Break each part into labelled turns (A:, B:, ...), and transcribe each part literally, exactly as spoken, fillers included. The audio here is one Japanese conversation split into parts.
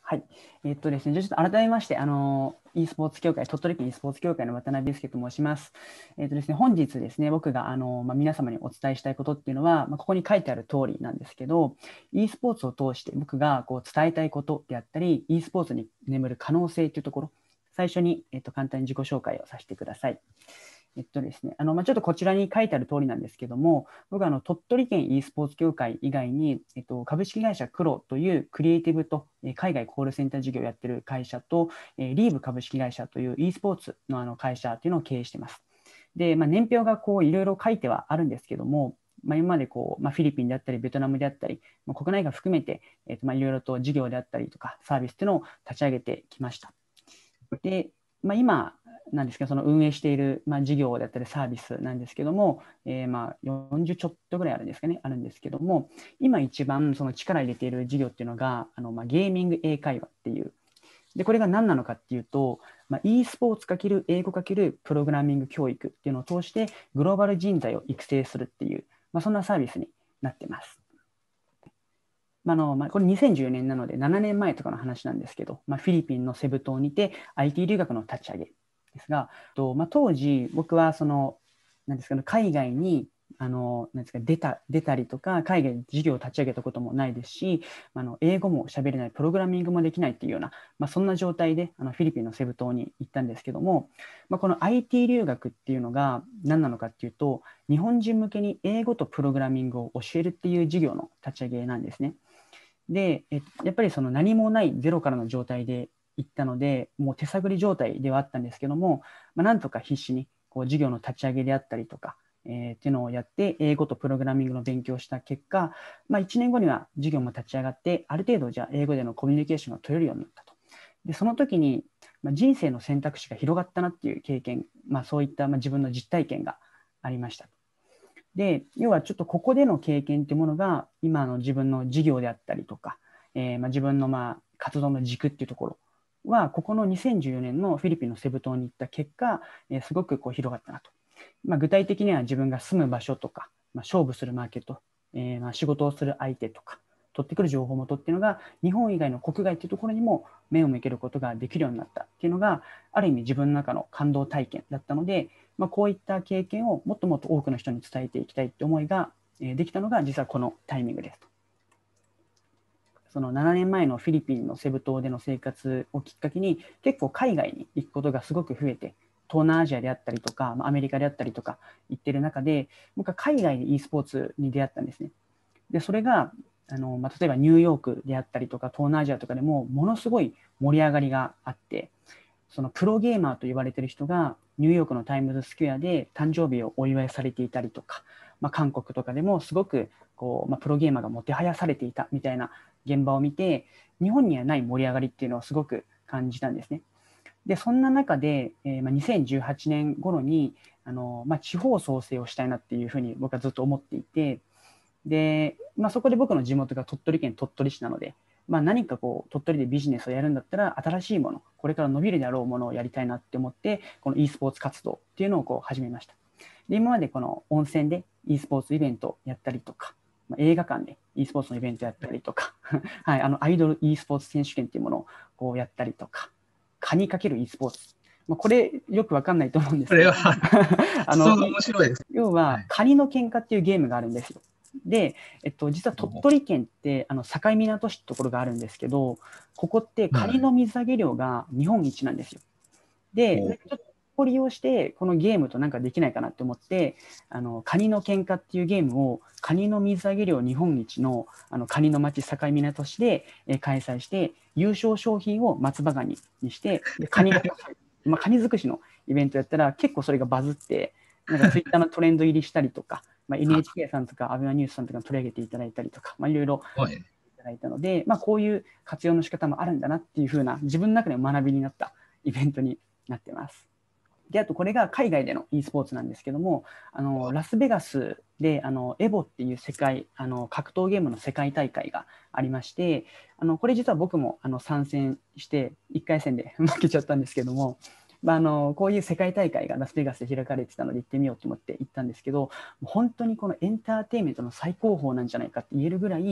A: はい。えっとですね、じゃあちょっと改めまして、あの、e スポーツ協会、鳥取県 e スポーツ協会の渡辺祐介と申します。えっとですね、本日ですね、僕があの、まあ、皆様にお伝えしたいことっていうのは、まあ、ここに書いてある通りなんですけど、e スポーツを通して僕がこう伝えたいことであったり、e スポーツに眠る可能性というところ、最初に、えっと、簡単に自己紹介をさせてください。えっとですね、あのまあ、ちょっとこちらに書いてある通りなんですけども、僕はあの鳥取県 e スポーツ協会以外に、えっと、株式会社黒というクリエイティブとえー海外コールセンター事業をやっている会社と、えーリーブ株式会社という e スポーツのあの会社というのを経営しています。で、まあ、年表がこういろいろ書いてはあるんですけども、まあ、今までこう、まあ、フィリピンであったり、ベトナムであったり、まあ、国内外含めて、えっと、まあいろいろと事業であったりとか、サービスというのを立ち上げてきました。で、まあ、今なんですけど、その運営している、まあ、事業だったりサービスなんですけども、えー、まあよんじゅうちょっとぐらいあるんですかね、あるんですけども、今一番その力入れている事業っていうのが、あのまあゲーミング英会話っていう、で、これが何なのかっていうと、まあ、e スポーツ×英語×プログラミング教育っていうのを通して、グローバル人材を育成するっていう、まあ、そんなサービスになってます。まあのまあ、これにせんじゅうよねんなのでななねんまえとかの話なんですけど、まあ、フィリピンのセブ島にて アイティー 留学の立ち上げですが、とまあ、当時僕はそのなんですかね、海外にあのなんですか出た出たりとか海外で事業を立ち上げたこともないですし、あの英語も喋れない、プログラミングもできないっていうような、まあ、そんな状態であのフィリピンのセブ島に行ったんですけども、まあ、この アイティー 留学っていうのが何なのかっていうと、日本人向けに英語とプログラミングを教えるっていう事業の立ち上げなんですね。で、えやっぱりその何もないゼロからの状態で行ったので、もう手探り状態ではあったんですけども、まあ、なんとか必死にこう事業の立ち上げであったりとか、えー、っていうのをやって、英語とプログラミングの勉強をした結果、まあ、いちねんごには事業も立ち上がって、ある程度じゃあ英語でのコミュニケーションが取れるようになったと。で、その時に、まあ、人生の選択肢が広がったなっていう経験、まあ、そういったまあ自分の実体験がありました。で、要はちょっとここでの経験っていうものが、今の自分の事業であったりとか、えーまあ、自分のまあ活動の軸っていうところは、ここのにせんじゅうよねんのフィリピンのセブ島に行った結果、えーすごくこう広がったなと。まあ、具体的には自分が住む場所とか、まあ、勝負するマーケット、えーまあ仕事をする相手とか、取ってくる情報元っていうのが、日本以外の国外っていうところにも目を向けることができるようになったっていうのが、ある意味自分の中の感動体験だったので、まあ、こういった経験をもっともっと多くの人に伝えていきたいって思いが、えーできたのが実はこのタイミングですと。そのななねんまえのフィリピンのセブ島での生活をきっかけに結構海外に行くことがすごく増えて、東南アジアであったりとか、まあ、アメリカであったりとか行ってる中で、僕は海外で e スポーツに出会ったんですね。で、それがあの、まあ、例えばニューヨークであったりとか東南アジアとかでもものすごい盛り上がりがあって、そのプロゲーマーと言われている人がニューヨークのタイムズスクエアで誕生日をお祝いされていたりとか、まあ、韓国とかでもすごくこう、まあ、プロゲーマーがもてはやされていたみたいな現場を見て、日本にはない盛り上がりっていうのをすごく感じたんですね。で、そんな中で、えーまあ、にせんじゅうはちねん頃にあの、まあ、地方創生をしたいなっていうふうに僕はずっと思っていて、で、まあ、そこで僕の地元が鳥取県鳥取市なので、まあ、何かこう鳥取でビジネスをやるんだったら新しいもの、これから伸びるであろうものをやりたいなって思って、この e スポーツ活動っていうのをこう始めました。で、今までこの温泉で e スポーツイベントやったりとか、まあ、映画館で e スポーツのイベントやったりとか、はい、あのアイドル e スポーツ選手権っていうものをこうやったりとか、カニかける e スポーツ。まあ、これよくわかんないと思うんですけど、
B: これは
A: あの
B: 発想が面白いです。
A: 要
B: はい。
A: はカニの喧嘩っていうゲームがあるんですよ。で、えっと、実は鳥取県ってあの境港市ってところがあるんですけど、ここってカニ
B: はい。
A: の水揚げ量が日本一なんですよ。で、
B: お
A: ちょっとこれを利用してこのゲームとなんかできないかなって思って、あのカニの喧嘩っていうゲームをカニの水揚げ量日本一のあのカニの町境港市で、えー開催して、優勝商品を松葉ガニにして、でカニの、まあ、カニ尽くしのイベントやったら結構それがバズって、なんかツイッターのトレンド入りしたりとか、まあ、エヌエイチケー さんとかアベマニュースさんとか取り上げていただいたりとか、まあ、いろいろ
B: はい。
A: いただいたので、まあ、こういう活用の仕方もあるんだなっていう風な自分の中で学びになったイベントになってます。で、あとこれが海外での e スポーツなんですけども、あのラスベガスであのエボっていう世界あの格闘ゲームの世界大会がありまして、あのこれ実は僕もあの参戦していっかい戦で負けちゃったんですけども、まあ、あのこういう世界大会がラスベガスで開かれてたので行ってみようと思って行ったんですけど、本当にこのエンターテインメントの最高峰なんじゃないかって言えるぐらい、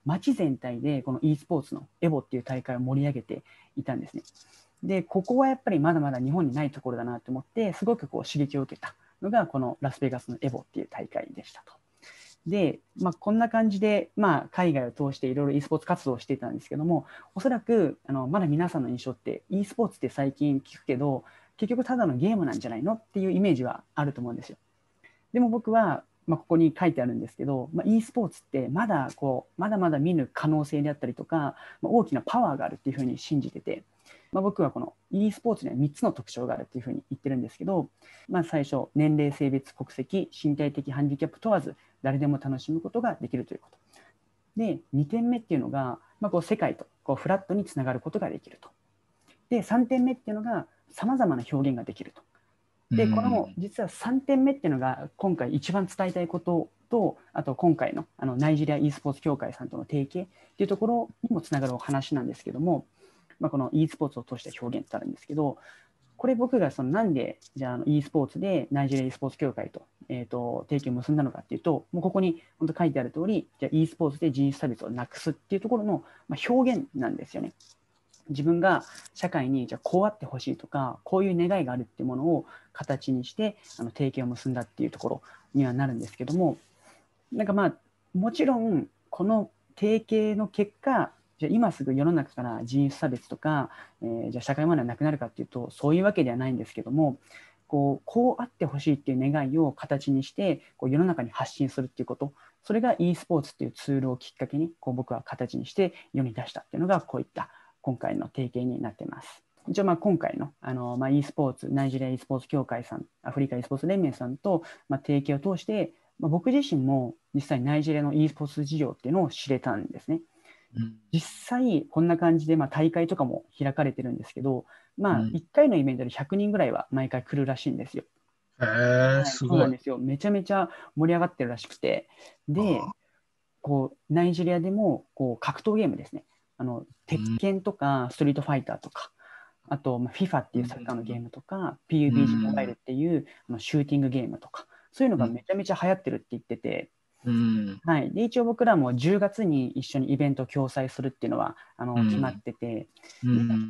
A: 街全体でこの e スポーツのエボっていう大会を盛り上げていたんですね。で、ここはやっぱりまだまだ日本にないところだなと思って、すごくこう刺激を受けたのが、このラスベガスのエボっていう大会でしたと。で、まあ、こんな感じで、まあ、海外を通していろいろ e スポーツ活動をしていたんですけども、おそらくあのまだ皆さんの印象って e スポーツって最近聞くけど、結局ただのゲームなんじゃないのっていうイメージはあると思うんですよ。でも僕は、まあ、ここに書いてあるんですけど、まあ、e スポーツってまだこうまだまだ見ぬ可能性であったりとか、まあ、大きなパワーがあるっていうふうに信じてて、まあ、僕はこの e スポーツにはみっつの特徴があるっていうふうに言ってるんですけど、まあ、最初、年齢、性別、国籍、身体的ハンディキャップ問わず誰でも楽しむことができるということ。で、にてんめっていうのが、まあ、こう世界とこうフラットにつながることができると。で、さんてんめっていうのが、さまざまな表現ができると。で、この実はさんてんめっていうのが今回一番伝えたいことと、あと今回のあのナイジェリア e スポーツ協会さんとの提携っていうところにもつながるお話なんですけども、まあ、この e スポーツを通した表現ってあるんですけど、これ僕がそのなんでじゃあ e スポーツでナイジェリア e スポーツ協会と、えーと提携を結んだのかっていうと、もうここに本当書いてある通り、じゃあ e スポーツで人種差別をなくすっていうところの表現なんですよね。自分が社会にじゃあこうあってほしいとか、こういう願いがあるっていうものを形にしてあの提携を結んだっていうところにはなるんですけども、なんかまあもちろんこの提携の結果、じゃあ今すぐ世の中から人種差別とか、えー、じゃあ社会問題なくなるかっていうとそういうわけではないんですけども、こうこうあってほしいっていう願いを形にしてこう世の中に発信するっていうこと、それが e スポーツっていうツールをきっかけにこう僕は形にして世に出したっていうのがこういった今回の提携になっています。一応まあ今回の、あのまあ、e スポーツ、ナイジェリア e スポーツ協会さん、アフリカ e スポーツ連盟さんと、まあ、提携を通して、まあ、僕自身も実際ナイジェリアの e スポーツ事情っていうのを知れたんですね。うん、実際こんな感じで、まあ、大会とかも開かれてるんですけど、まあ、いっかいのイベントでひゃくにんぐらいは毎回来るらしいんですよ。
B: へー、すごい。そうなんです
A: よ。めちゃめちゃ盛り上がってるらしくて、で、こうナイジェリアでもこう格闘ゲームですね。あの鉄拳とかストリートファイターとか、あと、まあ、FIFA っていうサッカーのゲームとか、ピーユービージー モバイルっていうあのシューティングゲームとか、そういうのがめちゃめちゃ流行ってるって言ってて、
B: うん
A: はい、で一応僕らもじゅうがつに一緒にイベントを共催するっていうのはあの決まってて、うん、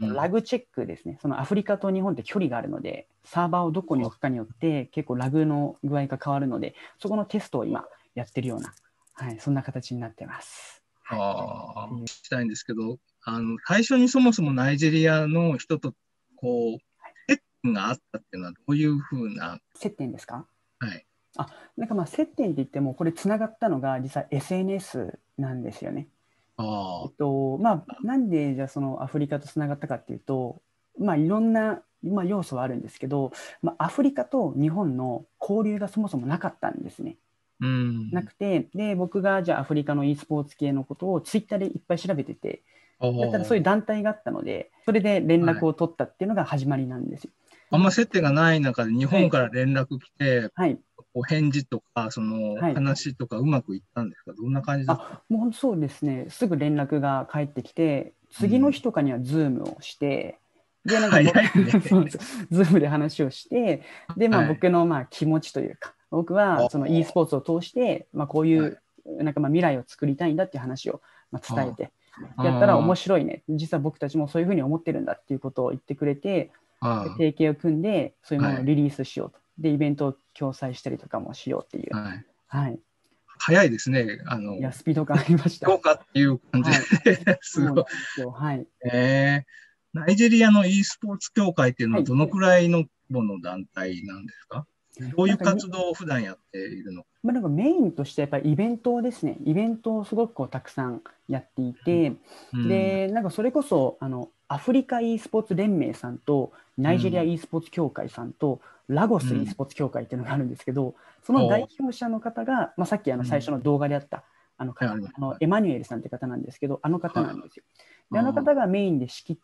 A: ラグチェックですね、そのアフリカと日本って距離があるので、サーバーをどこに置くかによって結構ラグの具合が変わるので、そこのテストを今やってるような、はい、そんな形になってます。
B: ああ、聞きたいんですけど、あの、最初にそもそもナイジェリアの人と、こう、接点があったっていうのはどういうふうな。
A: 接点ですか？
B: はい。
A: あ、なんかまあ接点って言っても、これつながったのが実は エスエヌエス なんですよね。
B: あ
A: えっと、まあ、なんでじゃあそのアフリカとつながったかっていうと、まあいろんな、まあ、要素はあるんですけど、まあ、アフリカと日本の交流がそもそもなかったんですね。
B: うん、
A: なくて、で、僕がじゃあアフリカの e スポーツ系のことをツイッターでいっぱい調べてて、だったらそういう団体があったので、それで連絡を取ったっていうのが始まりなんですよ。
B: はい、あんま接点がない中で日本から連絡来て、
A: はい、
B: お返事とか、その話とかうまくいったんですか？どんな感じだった？
A: あ、もうそうですね、すぐ連絡が返ってきて、次の日とかにはズームをして、うん、で、なんか僕、ね、ズームで話をして、で、まあ、僕のまあ気持ちというか、僕はその e スポーツを通して、まあ、こういう、なんかまあ未来を作りたいんだっていう話をまあ伝えて、やったら面白いね、実は僕たちもそういうふうに思ってるんだっていうことを言ってくれて、提携を組んで、そういうものをリリースしようと。で、イベントを共催したりとかもしようっていう。はい。はい、
B: 早いですね。あの、
A: いや、スピード感ありました。
B: 評価っていう感じで、はい、すごい。
A: はい。
B: えー、ナイジェリアの e スポーツ協会っていうのはどのくらいの規模の団体なんですか？はい、どういう活動を普段やっているのか？
A: まあ、なんかメインとしてやっぱりイベントですね。イベントをすごくこうたくさんやっていて、うん、で、なんかそれこそあのアフリカ e スポーツ連盟さんとナイジェリア e スポーツ協会さんと、うん、ラゴス e スポーツ協会っていうのがあるんですけど、その代表者の方が、まあ、さっきあの最初の動画であったあの方、うん、あのエマニュエルさんって方なんですけど、あの方なんですよ。で、あの方がメインで仕切って、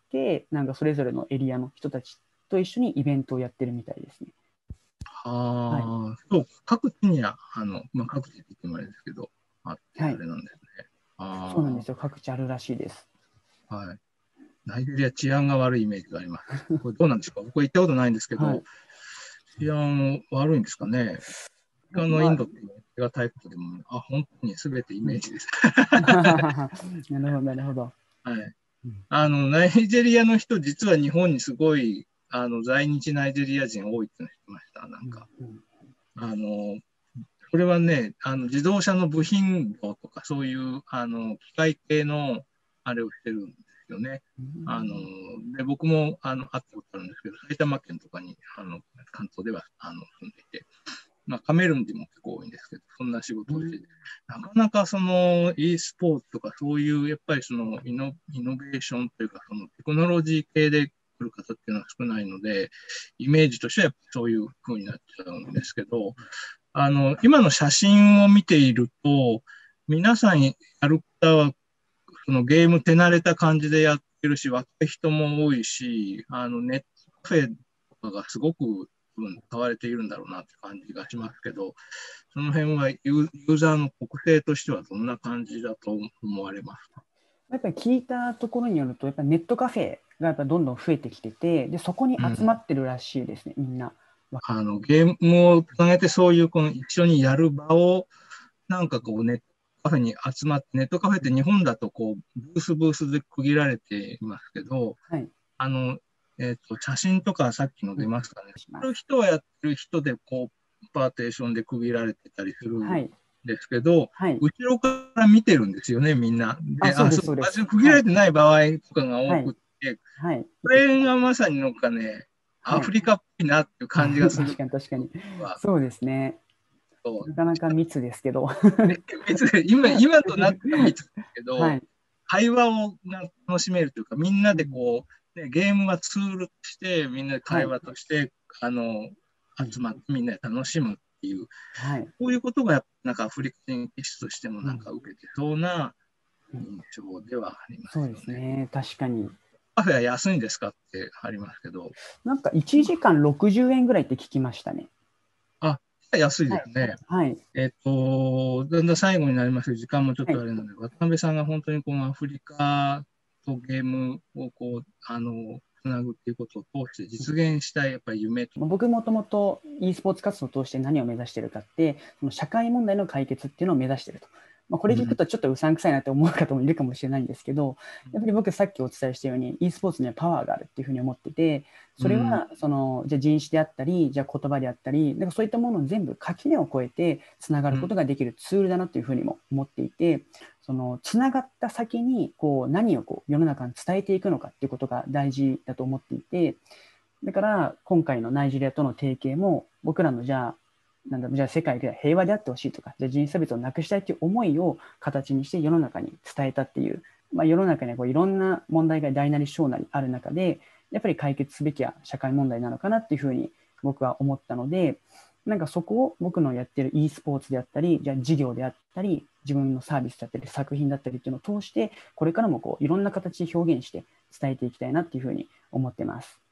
A: なんかそれぞれのエリアの人たちと一緒にイベントをやってるみたいですね。
B: ああ、はい、そう、各地には、あの、まあ、各地って言ってもあれですけど、あって、あれなんですね。
A: はい、そうなんですよ。各地あるらしいです。
B: はい。ナイジェリア治安が悪いイメージがあります。これどうなんですか？僕は行ったことないんですけど、はい、治安悪いんですかね？あのインドってがたいことでも、あ、本当にすべてイメージです。
A: なるほど、なるほど。
B: はい。あの、ナイジェリアの人、実は日本にすごい、あの、在日ナイジェリア人多いっての知ってました、なんか。あの、これはね、あの、自動車の部品業とか、そういう、あの、機械系の、あれをしてるんですよね。あの、で、僕も、あの、会ったことあるんですけど、埼玉県とかに、あの、関東では、あの、住んでいて、まあ、カメルーンでも結構多いんですけど、そんな仕事をしてて、なかなかその e スポーツとかそういうやっぱりそのイノ、イノベーションというか、そのテクノロジー系で来る方っていうのは少ないので、イメージとしてはやっぱそういう風になっちゃうんですけど、あの、今の写真を見ていると、皆さんやる方は、そのゲーム手慣れた感じでやってるし、若い人も多いし、あの、ネットカフェとかがすごく分使われているんだろうなって感じがしますけど、その辺はユーザーの特性としてはどんな感じだと思われますか？
A: やっぱり聞いたところによると、やっぱりネットカフェがやっぱどんどん増えてきてて、でそこに集まってるらしいですね、うん、みんな。
B: あのゲームをつなげてそういうこの一緒にやる場をなんかこうネットカフェに集まって、ネットカフェって日本だとこうブースブースで区切られていますけど、
A: はい、
B: あの、えっ、と、写真とかさっきの出ますかね。
A: うん、
B: やる人はやってる人でこうパーテーションで区切られてたりするん
A: はい、
B: ですけど、
A: はい、
B: 後ろから見てるんですよね、みんな。で、
A: あ、そう
B: あ、
A: です、
B: そう、
A: そうです。
B: 区切られてない場合とかが
A: はい、
B: 多くて、
A: はい、
B: これがまさになんかね、ア
A: はい。
B: フリカっぽいなっていう感じがする。
A: 確かに、確かに。そうですね。
B: そう
A: なかなか密ですけど。
B: 別に今、今となったら密ですけど、
A: はい。
B: 会話を楽しめるというか、みんなでこう、ね、ゲームはツールとして、みんなで会話として、はい、あの、集まってみんなで楽しむっていう、はい、こういうことが、なんかアフリカ人気質としてもなんか受けてそうな印象ではありますよね。
A: そうですね、確かに。
B: カフェは安いんですかってありますけど。
A: なんかいちじかんろくじゅうえんぐらいって聞きましたね。
B: あ、安いですね。
A: はい。はい、
B: えっと、だんだん最後になりますけど、時間もちょっとあれなので、はい、渡辺さんが本当にこのアフリカとゲームをこう、あの、つなぐっていうことを通して実現したいやっぱり夢と。
A: 僕もともと e スポーツ活動を通して何を目指しているかって、その社会問題の解決っていうのを目指していると。まあ、これ聞くとちょっとうさんくさいなって思う方もいるかもしれないんですけど、やっぱり僕さっきお伝えしたように e スポーツにはパワーがあるっていうふうに思ってて、それはそのじゃあ人種であったり、じゃあ言葉であったり、なんかそういったものを全部垣根を越えてつながることができるツールだなというふうにも思っていて、そのつながった先にこう何をこう世の中に伝えていくのかっていうことが大事だと思っていて、だから今回のナイジェリアとの提携も僕らのじゃあなんだじゃあ世界で平和であってほしいとか、じゃあ人種差別をなくしたいという思いを形にして世の中に伝えたっていう、まあ、世の中にはこういろんな問題が大なり小なりある中で、やっぱり解決すべきは社会問題なのかなっていうふうに僕は思ったので、なんかそこを僕のやってる e スポーツであったり、じゃあ事業であったり、自分のサービスだったり、作品だったりっていうのを通して、これからもこういろんな形で表現して伝えていきたいなっていうふうに思ってます。